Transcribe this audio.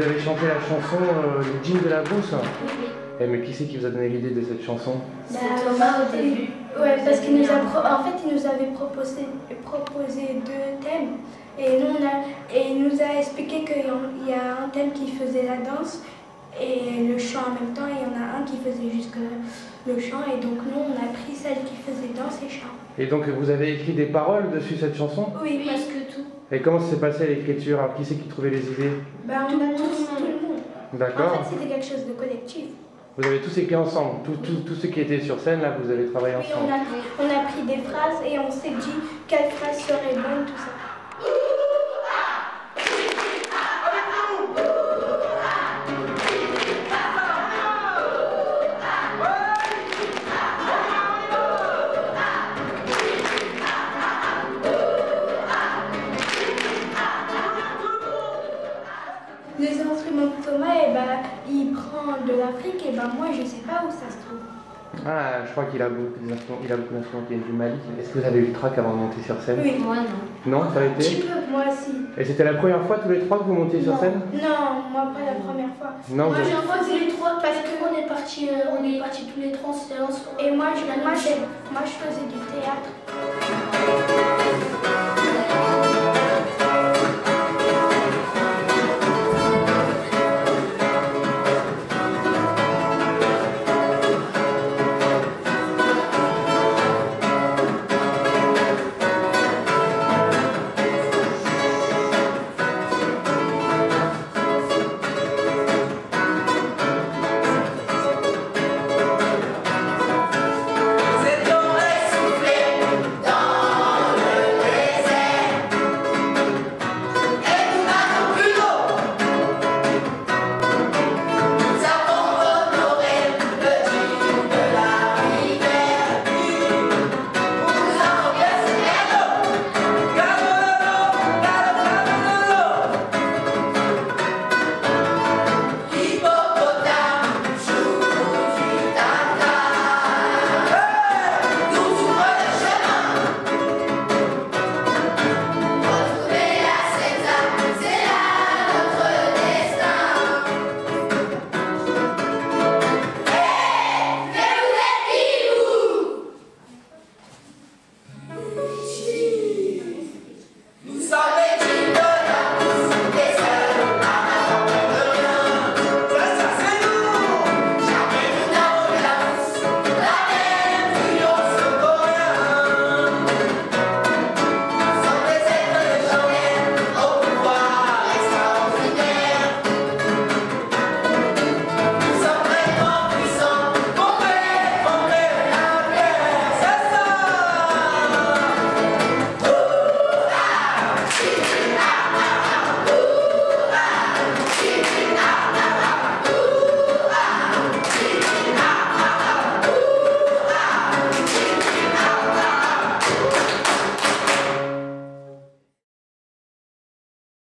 avez chanté la chanson Le jean de la brousse. Oui. Eh, mais qui c'est qui vous a donné l'idée de cette chanson? C'est Thomas au début. Ouais, parce qu'il nous a en fait, il nous avait proposé deux thèmes. Et il nous a expliqué qu'il y a un thème qui faisait la danse et le chant en même temps. Et il y en a un qui faisait juste le chant. Et donc nous, on a pris celle qui faisait danse et chant. Et donc vous avez écrit des paroles dessus cette chanson? Oui, Parce que tout. Et comment ça s'est passé l'écriture? Alors qui c'est qui trouvait les idées? On a tout le monde. D'accord. En fait, c'était quelque chose de collectif. Vous avez tous écrit ensemble, tous ceux qui étaient sur scène là, vous avez travaillé Oui, ensemble. on a pris des phrases et on s'est dit quelle phrase serait bonne, tout ça. Les instruments de Thomas, il prend de l'Afrique, et moi je sais pas où ça se trouve. Ah, je crois qu'il a beaucoup d'instruments, qui viennent du Mali. Est-ce que vous avez eu le trac avant de monter sur scène? Oui. Moi non. Non, ça a Un petit été? peu, moi aussi. Et c'était la première fois tous les trois que vous montiez sur scène? Non, moi pas la première fois. Non, vous avez- tous les trois parce qu'on est partis tous les trois en séance. Et moi je faisais du théâtre.